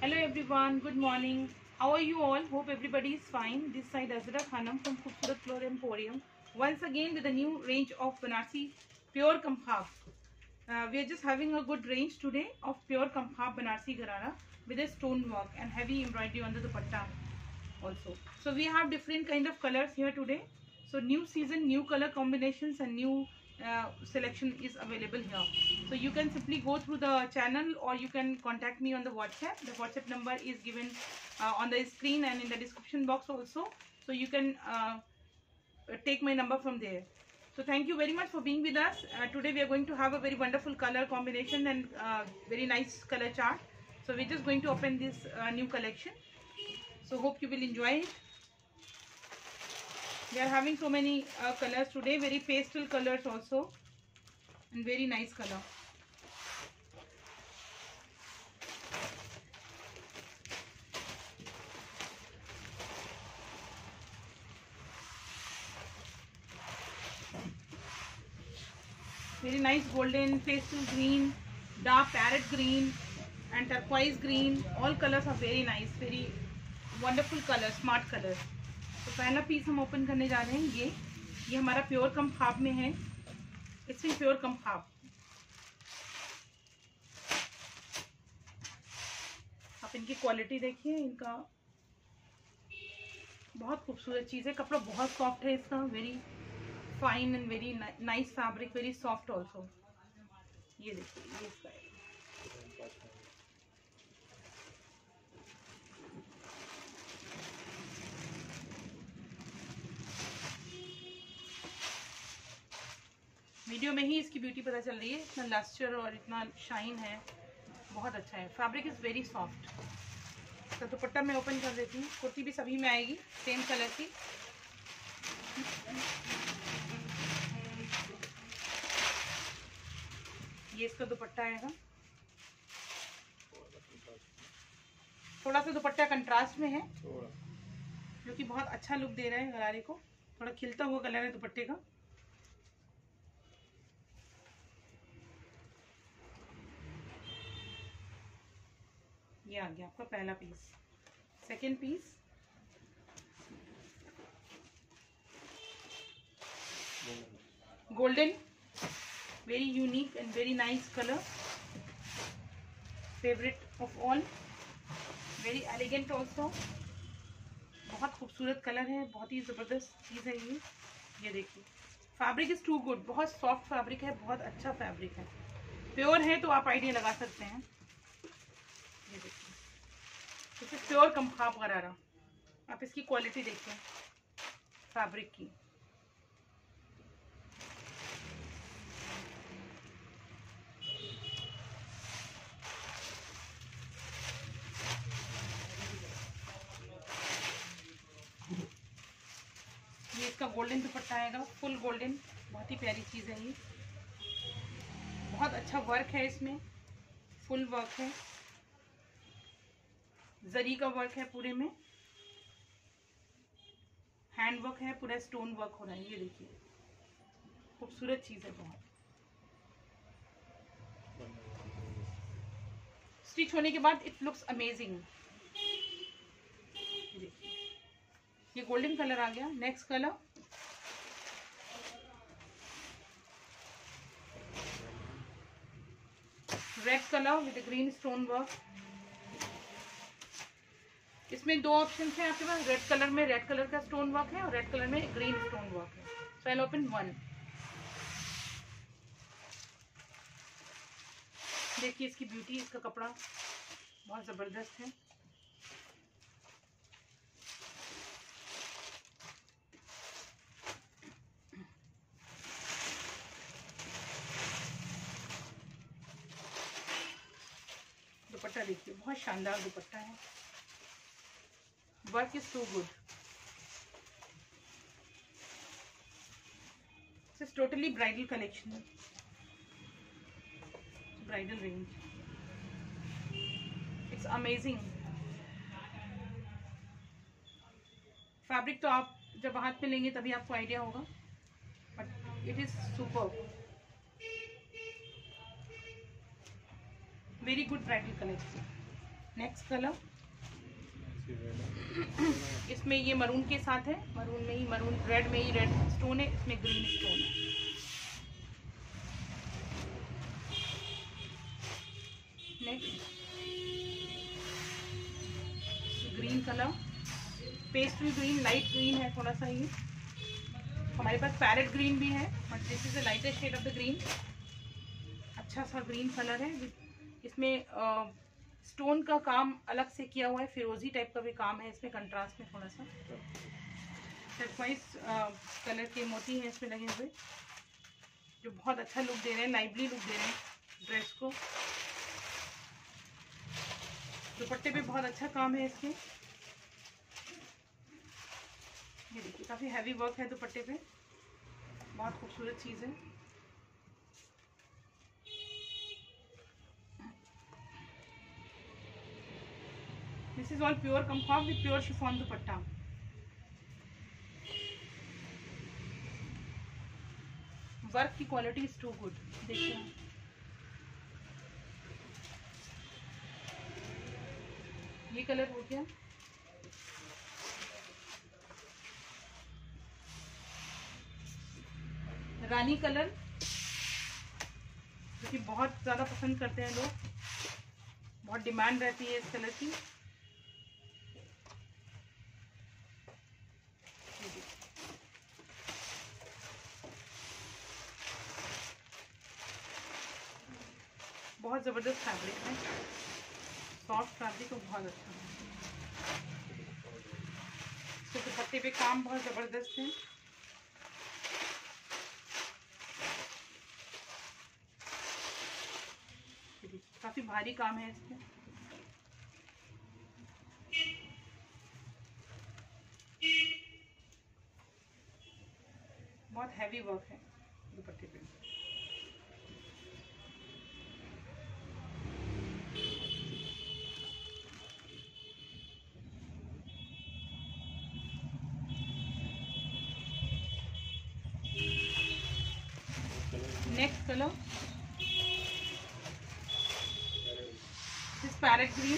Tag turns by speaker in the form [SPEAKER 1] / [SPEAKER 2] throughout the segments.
[SPEAKER 1] Hello everyone, good morning. How are you all? Hope everybody is fine. This side Azra Khanam from Khoobsurat Floor Emporium. Once again with a new range of Banarsi pure Kamphab. We are just having a good range today of pure Kamphab Banarsi Gharara with a stone work and heavy embroidery on the dupatta also. So we have different kind of colors here today. So new season, new color combinations and new selection is available here. So you can simply go through the channel or you can contact me on the WhatsApp. The WhatsApp number is given on the screen and in the description box also. So you can take my number from there. So thank you very much for being with us. Today we are going to have a very wonderful color combination and very nice color chart. So we're just going to open this new collection. So hope you will enjoy it. We are having so many colors today, very pastel colors also and very nice color. Very nice golden, pastel green, dark parrot green and turquoise green. All colors are very nice, very wonderful colors, smart colors. तो पहला piece हम open करने जा रहे हैं ये हमारा pure कम्फाब में है. इट्स इन प्योर कम्फाब. आप इनकी क्वालिटी देखिए, इनका बहुत खूबसूरत चीज़ है. कपड़ा बहुत सॉफ्ट है इसका, very fine and very nice fabric, very soft also. ये देखिए, ये इसका है. वीडियो में ही इसकी ब्यूटी पता चल रही है. इतना लस्टर और इतना शाइन है, बहुत अच्छा है. Fabric is very soft. तो दुपट्टा मैं ओपन कर देती हूँ. कुर्ती भी सभी में आएगी सेम कलर की. ये इसका दुपट्टा आएगा. थोड़ा सा दुपट्टा कंट्रास्ट में है जो कि बहुत अच्छा लुक दे रहा है गरारे को. थोड़ा खिलता हुआ कलर है दुपट्टे का. ये आ गया आपका पहला piece. Second piece golden, very unique and very nice colour, favourite of all, very elegant also. बहुत खूबसूरत कलर है, बहुत ही ज़बरदस्त चीज़ है ये देखिए. Fabric is too good. बहुत सॉफ्ट फैब्रिक है, बहुत अच्छा फैब्रिक है. प्योर है तो आप आइडिया लगा सकते हैं. ये देखिए, इसे प्योर कम्फाब गरारा. आप इसकी क्वालिटी देखें फैब्रिक की. ये इसका गोल्डन दुपट्टा आएगा, फुल गोल्डन. बहुत ही प्यारी चीज़ है ये. बहुत अच्छा वर्क है इसमें, फुल वर्क है, जरी का वर्क है पूरे में, हैंड वर्क है, पूरा स्टोन वर्क हो रहा है. ये देखिए, खूबसूरत चीज़ है बहुत. स्टिच होने के बाद इट लुक्स अमेजिंग. देखिए, ये गोल्डन कलर आ गया. Next colour red colour with green stone work. इसमें दो ऑप्शन है आपके पास. रेड कलर में रेड कलर का स्टोन वर्क है और रेड कलर में ग्रीन स्टोन वर्क है. So I will open one. देखिए इसकी ब्यूटी, इसका कपड़ा बहुत ज़बरदस्त है. दुपट्टा देखिए, बहुत शानदार दुपट्टा है. Work is so good. This is totally bridal collection, bridal range. It's amazing. Fabric तो आप जब हाथ में लेंगे तभी आपको आइडिया होगा, but it is super. Very good bridal collection. Next colour इसमें ये मरून के साथ है, मरून में ही मरून, रेड में ही रेड स्टोन है, इसमें ग्रीन स्टोन है। Next green colour, pastel green, light green है थोड़ा सा ये। हमारे पास पैरेट ग्रीन भी है, but this is the lightest shade of the green. अच्छा सा ग्रीन कलर है। इसमें स्टोन का काम अलग से किया हुआ है, फिरोजी टाइप का भी काम है इसमें, कंट्रास्ट में थोड़ा सा। टर्क्वाइज कलर के मोती हैं इसमें लगे हुए, जो बहुत अच्छा लुक दे रहे हैं, लाइवली लुक दे रहे हैं ड्रेस को। दुपट्टे पे बहुत अच्छा काम है इसके। ये देखिए काफ़ी हैवी वर्क है दुपट्टे पे, बहुत खूबसूरत चीज़ है। This is all pure comfort with pure chiffon दुपट्टा। वर्क की क्वालिटी इज टू गुड। देखिए ये कलर हो गया, रानी कलर, जो कि बहुत ज़्यादा पसंद करते हैं लोग, बहुत डिमांड रहती है इस कलर की। बहुत ज़बरदस्त फैब्रिक है, सॉफ्ट फैब्रिक और बहुत अच्छा है। इसके दुपट्टे पे काम बहुत ज़बरदस्त है। काफ़ी भारी काम है इसमें। बहुत हैवी वर्क है दुपट्टे पे। Next colour this parrot green,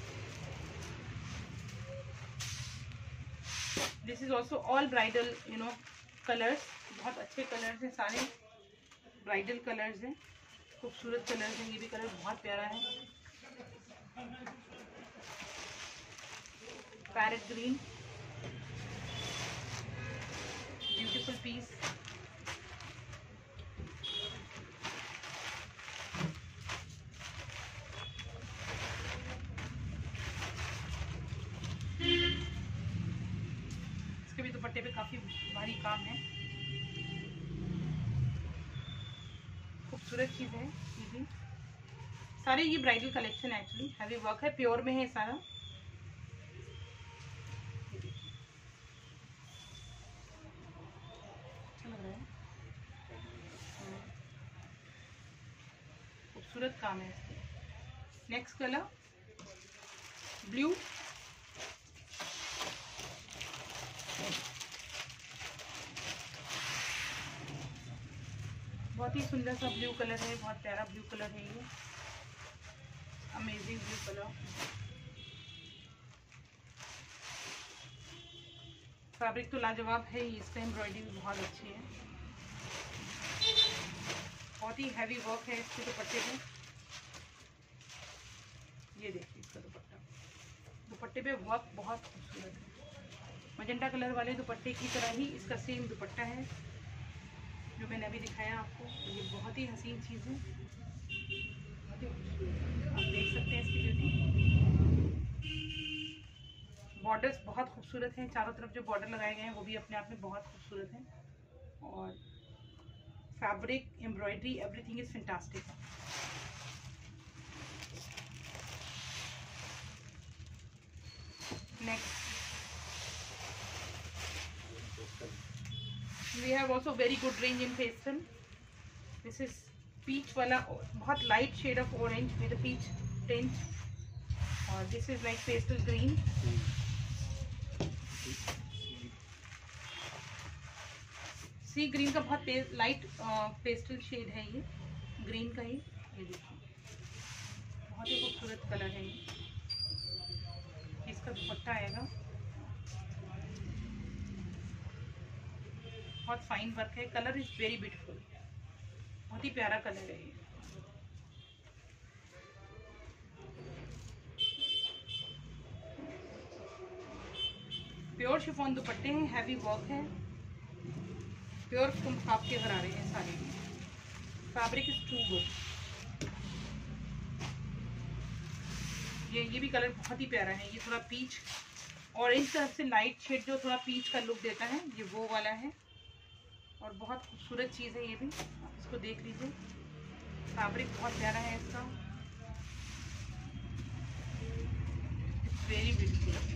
[SPEAKER 1] this is also all bridal colours. बहुत अच्छे कलर्स हैं, सारे ब्राइडल कलर्स हैं, खूबसूरत कलर्स हैं। ये भी कलर बहुत प्यारा है, पैरेट ग्रीन, ब्यूटीफुल पीस। इसके भी दुपट्टे पे काफी भारी काम है, खूबसूरत चीज है ये भी। सारे ये ब्राइडल कलेक्शन है, एक्चुअली हैवी वर्क है, प्योर में है सारा। अच्छा लग रहा है, खूबसूरत काम है इसके। नेक्स्ट कलर ब्लू, बहुत ही सुंदर सा ब्लू कलर है, बहुत प्यारा ब्लू कलर है ये, अमेजिंग ब्लू कलर। फैब्रिक तो लाजवाब है, इसका एम्ब्रॉयडरी भी बहुत अच्छी है, बहुत ही हैवी वर्क है इसके दुपट्टे पे। ये देखिए इसका दुपट्टा, दुपट्टे पे वर्क बहुत खूबसूरत है। मजेंटा कलर वाले दुपट्टे की तरह ही इसका सेम दुपट्टा है जो मैंने अभी दिखाया आपको। ये बहुत ही हसीन चीज़ है, बहुत ही खूबसूरत, आप देख सकते हैं इसकी ब्यूटी। बॉर्डर्स बहुत खूबसूरत हैं, चारों तरफ जो बॉर्डर लगाए गए हैं वो भी अपने आप में बहुत खूबसूरत हैं, और fabric, embroidery, everything is fantastic. Next we have also very good range in pastel. This is peach वाला, बहुत light shade of orange with a peach tint, और this is like pastel green. Sea green का बहुत light pastel shade है ये, green का ही। ये देखिए बहुत ही खूबसूरत कलर है ये। इसका दुपट्टा आएगा। बहुत फाइन वर्क है। कलर इज वेरी ब्यूटीफुल, बहुत ही प्यारा कलर है ये। प्योर शिफॉन दुपट्टे हैं, हैवी वर्क है, प्योर कंफाफ के गरारे हैं सारे। Fabric is too good. ये भी कलर बहुत ही प्यारा है। ये थोड़ा पीच ऑरेंज तरफ से लाइट शेड जो थोड़ा पीच का लुक देता है, ये वो वाला है। और बहुत खूबसूरत चीज़ है ये भी, आप इसको देख लीजिए। फैब्रिक बहुत प्यारा है इसका, इट्स वेरी ब्यूटीफुल।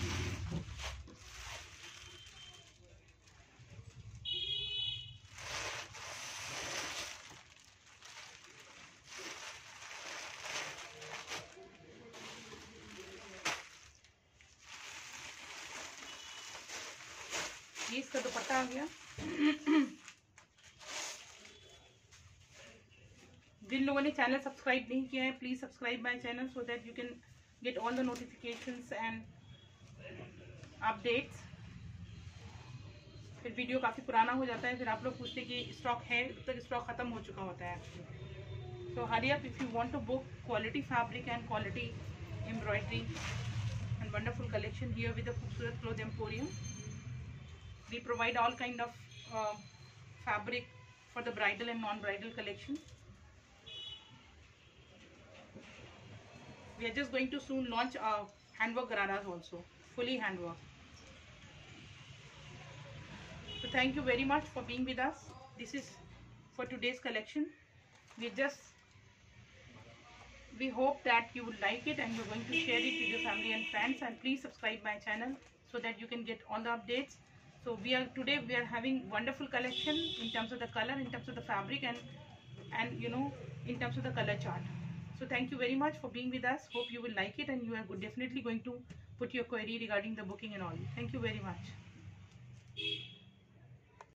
[SPEAKER 1] ये इसका दुपट्टा आ गया। जिन लोगों ने चैनल सब्सक्राइब नहीं किया है, please subscribe my channel so that you can get all the notifications and updates. फिर वीडियो काफ़ी पुराना हो जाता है, फिर आप लोग पूछते कि स्टॉक है, तब तक स्टॉक खत्म हो चुका होता है। So hurry up if you want to book quality fabric and quality embroidery and wonderful collection here with the खूबसूरत cloth emporium. We provide all kind of fabric for the bridal and non-bridal collection. We are just going to soon launch handwork gararas also, fully handwork. So thank you very much for being with us. This is for today's collection. We hope that you would like it and you're going to share it with your family and friends, and please subscribe my channel so that you can get all the updates. So today we are having wonderful collection in terms of the color, in terms of the fabric, and you know, in terms of the color chart. So thank you very much for being with us. Hope you will like it and you are definitely going to put your query regarding the booking and all. Thank you very much.